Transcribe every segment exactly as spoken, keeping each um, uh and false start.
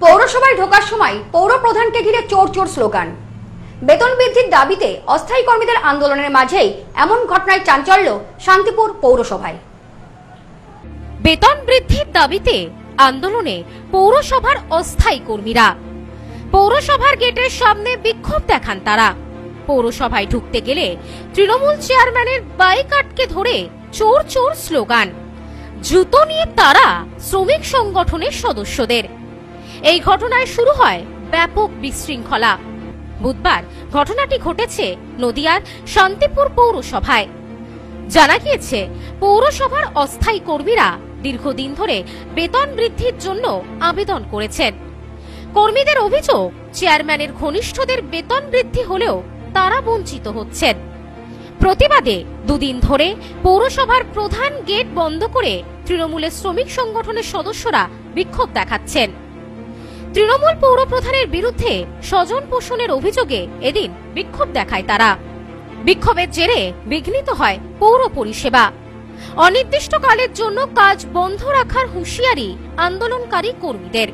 পৌরসভায় ঢোকার সময় পৌর প্রধানকে ঘিরে চোর চোর স্লোগান। বেতন বৃদ্ধির দাবিতে অস্থায়ী কর্মীদের আন্দোলনের মাঝেই এমন ঘটনায় চাঞ্চল্য শান্তিপুর পৌরসভায়। বেতন বৃদ্ধির দাবিতে আন্দোলনে পৌরসভার অস্থায়ী কর্মীরা। পৌরসভার গেটের সামনে বিক্ষোভ দেখান তারা। পৌরসভায় ঢুকতে গেলে তৃণমূল চেয়ারম্যানের বাইক আটকে ধরে চোর চোর স্লোগান। জুতো নিয়ে তারা শ্রমিক সংগঠনের সদস্যদের। এই ঘটনায় শুরু হয় ব্যাপক বিশৃঙ্খলা। বুধবার ঘটনাটি ঘটেছে নদিয়ার শান্তিপুর পৌরসভায়। জানা গিয়েছে, পৌরসভার অস্থায়ী কর্মীরা দীর্ঘদিন ধরে বেতন বৃদ্ধির জন্য আবেদন করেছেন। কর্মীদের অভিযোগ, চেয়ারম্যানের ঘনিষ্ঠদের বেতন বৃদ্ধি হলেও তারা বঞ্চিত হচ্ছেন। প্রতিবাদে দুদিন ধরে পৌরসভার প্রধান গেট বন্ধ করে তৃণমূলের শ্রমিক সংগঠনের সদস্যরা বিক্ষোভ দেখাচ্ছেন। তৃণমূল পৌর প্রধানের বিরুদ্ধে স্বজন পোষণের অভিযোগে এদিন বিক্ষোভ দেখায় তারা। বিক্ষোভের জেরে বিঘ্নিত হয় পৌর পরিষেবা। অনির্দিষ্টকালের জন্য কাজ বন্ধ রাখার হুঁশিয়ারি আন্দোলনকারী কর্মীদের।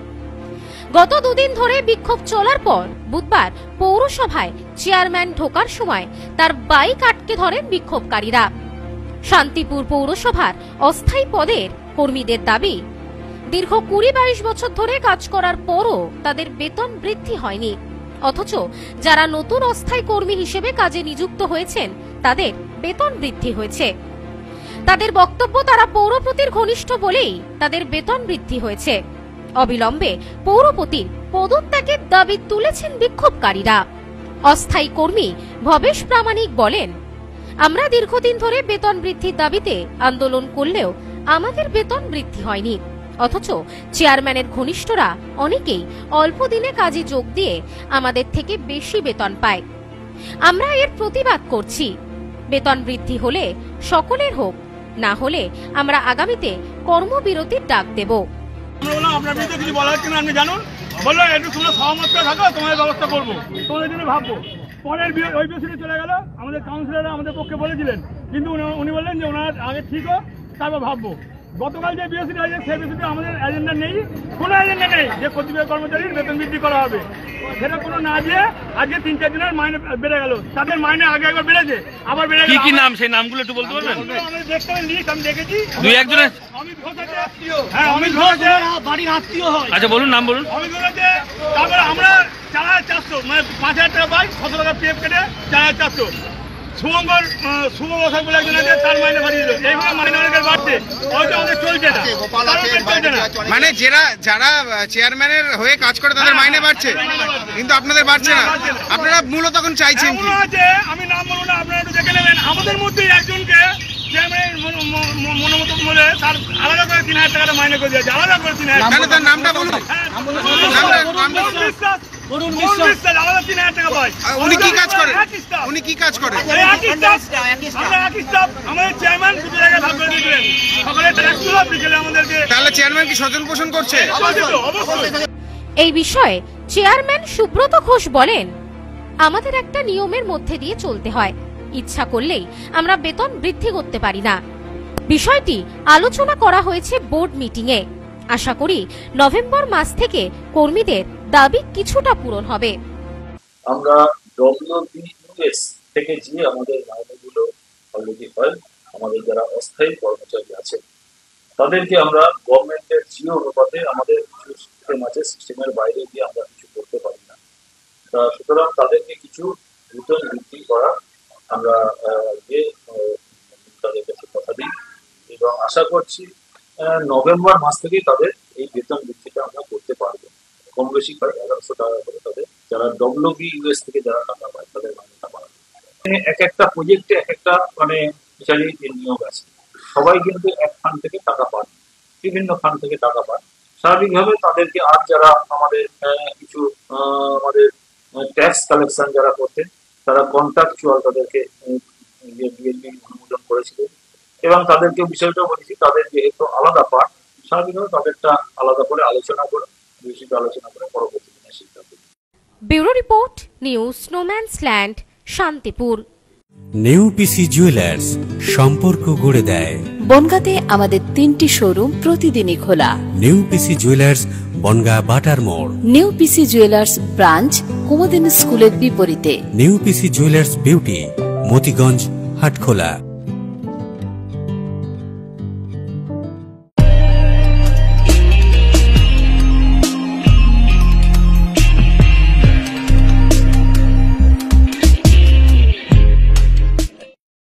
গত দুদিন ধরে বিক্ষোভ চলার পর বুধবার পৌরসভায় চেয়ারম্যান ঢোকার সময় তার বাইক আটকে ধরেন বিক্ষোভকারীরা। শান্তিপুর পৌরসভার অস্থায়ী পদের কর্মীদের দাবি, দীর্ঘ কুড়ি বাইশ বছর ধরে কাজ করার পরও তাদের বেতন বৃদ্ধি হয়নি, অথচ যারা নতুন অস্থায়ী কর্মী হিসেবে কাজে নিযুক্ত হয়েছেন তাদের বেতন বৃদ্ধি হয়েছে। তাদের বক্তব্য, তারা পৌরপতির ঘনিষ্ঠ বলেই তাদের বেতন বৃদ্ধি হয়েছে। অবিলম্বে পৌরপতির পদত্যাগের দাবি তুলেছেন বিক্ষোভকারীরা। অস্থায়ী কর্মী ভবেশ প্রামাণিক বলেন, আমরা দীর্ঘদিন ধরে বেতন বৃদ্ধির দাবিতে আন্দোলন করলেও আমাদের বেতন বৃদ্ধি হয়নি, অথচ চেয়ারম্যানের ঘনিষ্ঠরা অনেকেই অল্প দিনে কাজে যোগ দিয়ে আমাদের থেকে বেশি বেতন পায়। আমরা এর প্রতিবাদ করছি। বেতন বৃদ্ধি হলে সকলের হোক, না হলে আমরা আগামীতে কর্মবিরতির ডাক দেব। আপনার বিরুদ্ধে কিছু বলা হচ্ছে না, আপনি জানুন, বললো একটু তোমরা সহমত করে থাকো, তোমাদের ব্যবস্থা করবো, তোমাদের জন্য ভাববো। পরের ওই বৃহস্পতি চলে গেল, আমাদের কাউন্সিলররা আমাদের পক্ষে বলেছিলেন, কিন্তু উনি বললেন যে ওনার আগে ঠিক হোক, তারপর ভাববো। গতকাল যে বৃহস্পতি আছে সেই বৃহস্পতি আমাদের এজেন্ডা নেই, কোনো এজেন্ডা নেই যে কতিপয় কর্মচারীর বেতন বৃদ্ধি করা হবে। সেটা কোনো না দিয়ে আজকে তিন চার দিনের মাইনে বেড়ে গেল। তাদের মাইনে আগে একবার বেড়েছে, আবার বেড়ে গেল। কি নাম, সেই নামগুলো একটু বলতে পারবেন? আমি দেখতে পাই লিস্ট, আমি দেখেছি দুই একজনের। অমিত ঘোষ আছে, হ্যাঁ অমিত ঘোষ আছে, বাড়ির আত্মীয় হয়। আচ্ছা বলুন, নাম বলুন। অমিত ঘোষ আছে। তারপরে আমরা চার হাজার চারশো মানে পাঁচ হাজার টাকা পাই, ছশো টাকা পিএফ কেটে চার হাজার চারশো। শুভঙ্কর শুভ বসাক বলে একজন আছে, তার মাইনে বাড়িয়ে দিল। এইভাবে মাইনে অনেকের বাড়ছে, হয়তো আমাদের চলছে না, চলছে না। মানে যারা যারা চেয়ারম্যানের হয়ে কাজ করে তাদের মাইনে বাড়ছে, কিন্তু আপনাদের বাড়ছে না। আপনারা মূলত তখন চাইছেন কি? আমি নাম বলবো না, আপনারা একটু দেখে নেবেন। আমাদের মধ্যে একজনকে চেয়ারম্যানের মনোমত বলে তার আলাদা করে তিন হাজার টাকাটা মাইনে করে দিয়েছে, আলাদা করে তিন হাজার। তার নামটা বলুন। উনি কি কাজ করেন? উনি কি কাজ করেন? তাহলে চেয়ারম্যান কি স্বজন পোষণ করছে? এই বিষয়ে চেয়ারম্যান সুব্রত ঘোষ বলেন, আমাদের একটা নিয়মের মধ্যে দিয়ে চলতে হয়, ইচ্ছা করলেই আমরা বেতন বৃদ্ধি করতে পারি না। বিষয়টি আলোচনা করা হয়েছে বোর্ড মিটিং এ। আশা করি নভেম্বর মাস থেকে কর্মীদের দাবি কিছুটা পূরণ হবে। আমরা ডব্লিউবিইউএস থেকে যে আমাদের মাইনেগুলো অলরেডি হয়, আমাদের যারা অস্থায়ী কর্মচারী আছে তাদেরকে আমরা গভর্নমেন্টের জিও অনুপাতে আমাদের কিছু সিস্টেম আছে, সিস্টেমের বাইরে গিয়ে আমরা কিছু করতে পারি না। সুতরাং তাদেরকে কিছু বেতন বৃদ্ধি করা আমরা যে তাদের কাছে কথা দিই এবং আশা করছি নভেম্বর মাস থেকেই তাদের এই বেতন বৃদ্ধিটা আমরা করতে পারবো। কম বেশি পাই এগারোশো টাকা করে তাদের, যারা ডব্লিউবিইউএস থেকে যারা টাকা পায় তাদের মাইনেটা বাড়াবে। এক একটা প্রজেক্টে এক একটা মানে বিচারি নিয়োগ আছে, সবাই কিন্তু এক ফান্ড থেকে টাকা পান, বিভিন্ন ফান্ড থেকে টাকা পান। স্বাভাবিকভাবে তাদেরকে আর যারা আমাদের কিছু আমাদের ট্যাক্স কালেকশন যারা করতেন তারা কন্ট্রাকচুয়াল তাদেরকে বিএলবি অনুমোদন করেছিলেন এবং তাদেরকে বিষয়টা বলেছি, তাদের যেহেতু আলাদা পার্ট, স্বাভাবিকভাবে তাদেরটা আলাদা করে আলোচনা করে বিষয়টা আলোচনা করে পরবর্তী দিনে সিদ্ধান্ত। ব্যুরো রিপোর্ট, নিউজ স্নোম্যান্স ল্যান্ড, শান্তিপুর। নেউপিসি জুয়েলার্স, সম্পর্ক গড়ে দেয়। বনগাঁতে আমাদের তিনটি শোরুম প্রতিদিনই খোলা। নেউপিসি জুয়েলার্স, বনগা বাটার মোড়। নিউ পিসি জুয়েলার্স ব্রাঞ্চ কুমদিন স্কুলের বিপরীতে। New PC jewellers beauty Motiganj Hatkhola.